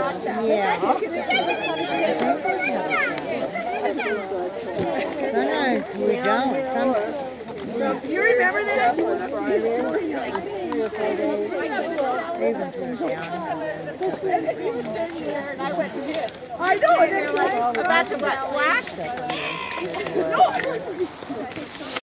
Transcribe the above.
Yeah. Sometimes we don't. Do you remember that? They've been put down. He was sitting there and I went, I know, and then about to what, flash? No.